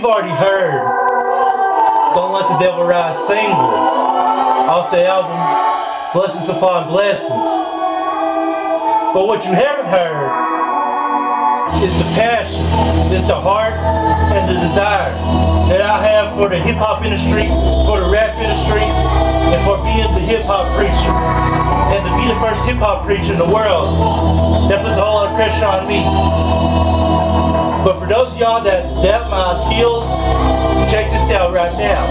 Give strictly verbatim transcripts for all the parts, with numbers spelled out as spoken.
You've already heard Don't Let the Devil Rise single off the album Blessings Upon Blessings. But what you haven't heard is the passion, it's the heart and the desire that I have for the hip hop industry, for the rap industry, and for being the hip hop preacher. And to be the first hip hop preacher in the world, that puts a whole lot of pressure on me. But for those of y'all that doubt my skills, check this out right now.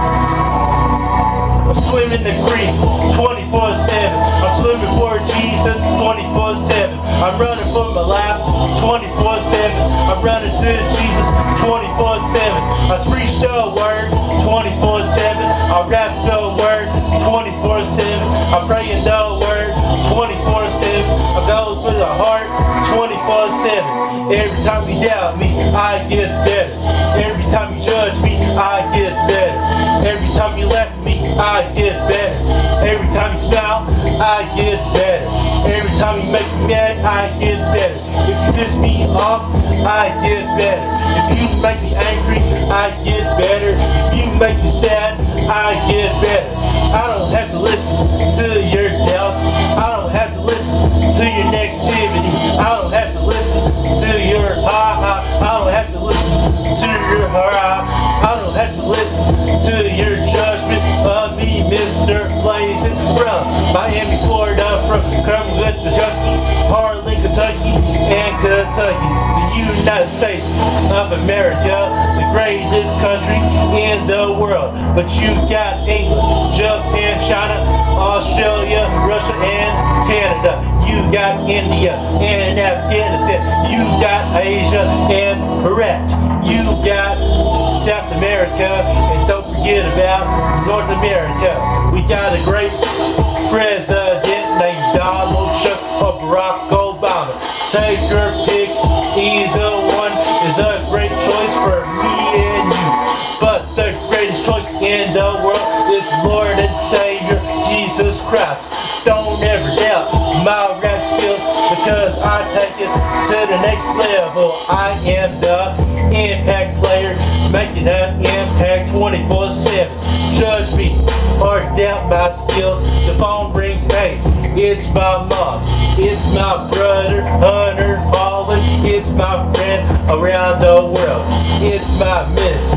I'm swimming the creek twenty-four seven. I'm swimming for Jesus twenty-four seven. I'm running for my life twenty-four seven. I'm running to Jesus twenty-four seven. I preach the word twenty-four seven. I rap the word twenty-four seven. I pray in the word twenty-four seven. I go with a heart twenty-four seven. Every time you doubt me, I get better. Every time you judge me, I get better. Every time you laugh at me, I get better. Every time you smile, I get better. Every time you make me mad, I get better. If you piss me off, I get better. If you make me angry, I get better. If you make me sad, I get better. I don't have to listen to your doubts. I don't have to listen to your negativity. I don't have to listen to your ha ha. I don't have to listen to your ha. I don't have to listen to your judgment of me, Mister Blazing, from Miami, Florida, from Cumberland, Kentucky, Harlan, Kentucky, and Kentucky, the United States of America, the greatest country in the world. But you got England, Japan, China, Australia, Russia, and Canada. You got India and Afghanistan. You got Asia and Iraq. You got South America, and don't forget about North America. We got a great president named Donald Trump or Barack Obama. Take your pick, either one is a great choice for me and you. But the greatest choice in the world is Lord and Savior Jesus Christ. Don't ever doubt my rap skills, because I take it to the next level. I am the impact player, making an impact twenty-four seven. Judge me or doubt my skills. The phone rings, hey, it's my mom, it's my brother Hunter Holland, it's my friend around the world, it's my Miss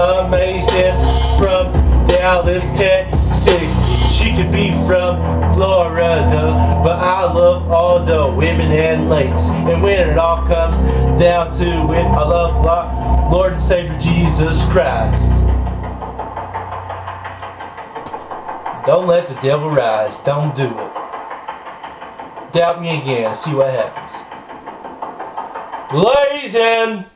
Amazing from Dallas, Texas. She could be from Florida, but I love all the women and ladies. And when it all comes down to it, I love our Lord and Savior Jesus Christ. Don't let the devil rise. Don't do it. Doubt me again. See what happens. Blazing!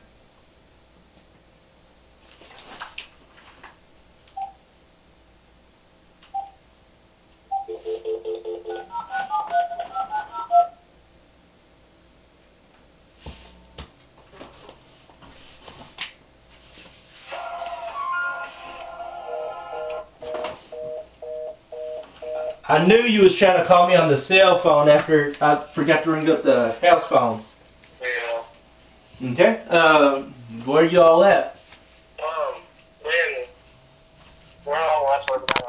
I knew you was trying to call me on the cell phone after I forgot to ring up the house phone. Yeah. Okay. Um, where you all at? Um, man, we're all watching.